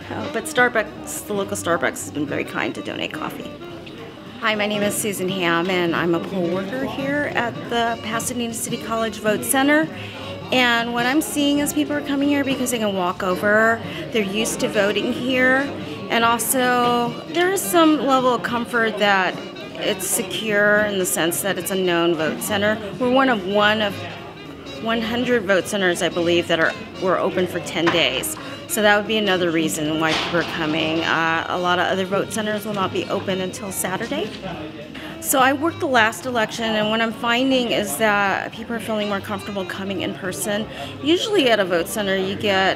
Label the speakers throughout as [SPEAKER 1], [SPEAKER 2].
[SPEAKER 1] but Starbucks, the local Starbucks, has been very kind to donate coffee. Hi, my name is Susan Ham, and I'm a poll worker here at the Pasadena City College Vote Center. And what I'm seeing is people are coming here because they can walk over, they're used to voting here, and also there is some level of comfort that it's secure in the sense that it's a known vote center. We're one of 100 vote centers, I believe, that were open for 10 days. So that would be another reason why people are coming. A lot of other vote centers will not be open until Saturday. So I worked the last election, and what I'm finding is that people are feeling more comfortable coming in person. Usually at a vote center you get,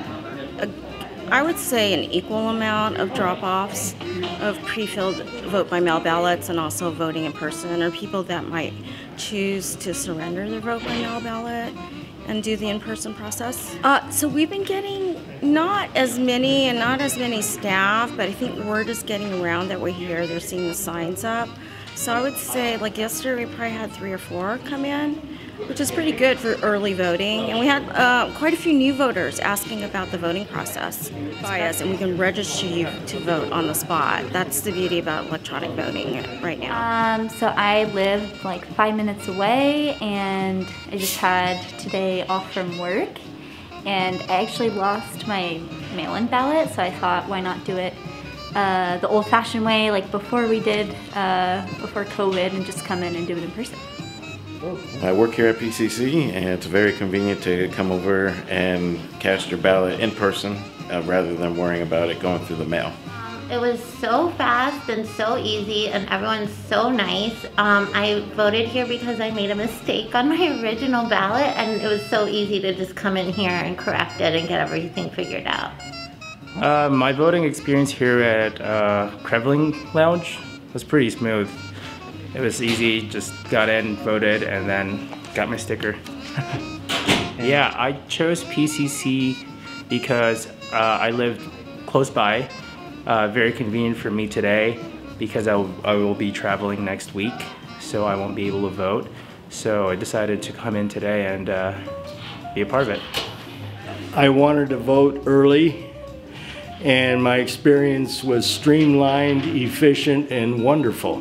[SPEAKER 1] I would say, an equal amount of drop-offs of pre-filled vote-by-mail ballots and also voting in person, or people that might choose to surrender their vote-by-mail ballot and do the in-person process. So we've been getting not as many and not as many staff, but I think word is getting around that we're here. They're seeing the signs up. So I would say, like yesterday, we probably had 3 or 4 come in, which is pretty good for early voting. And we had quite a few new voters asking about the voting process by us, and we can register you to vote on the spot. That's the beauty about electronic voting right now.
[SPEAKER 2] So I live like 5 minutes away, and I just had today off from work, and I actually lost my mail-in ballot, so I thought, why not do it the old-fashioned way, like before we did, before COVID, and just come in and do it in person.
[SPEAKER 3] I work here at PCC, and it's very convenient to come over and cast your ballot in person rather than worrying about it going through the mail.
[SPEAKER 4] It was so fast and so easy, and everyone's so nice. I voted here because I made a mistake on my original ballot, and it was so easy to just come in here and correct it and get everything figured out.
[SPEAKER 5] My voting experience here at Creveling Lounge was pretty smooth. It was easy, just got in, voted, and then got my sticker. Yeah, I chose PCC because I lived close by. Very convenient for me today because I will be traveling next week, so I won't be able to vote. So I decided to come in today and be a part of it.
[SPEAKER 6] I wanted to vote early, and my experience was streamlined, efficient, and wonderful.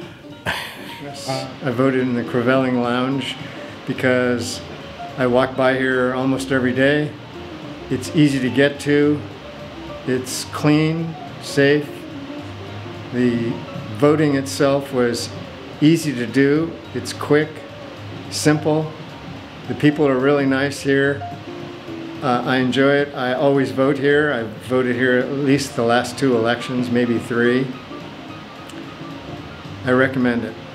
[SPEAKER 7] I voted in the Creveling Lounge because I walk by here almost every day. It's easy to get to, it's clean, safe. The voting itself was easy to do, it's quick, simple. The people are really nice here. I enjoy it. I always vote here. I've voted here at least the last 2 elections, maybe 3. I recommend it.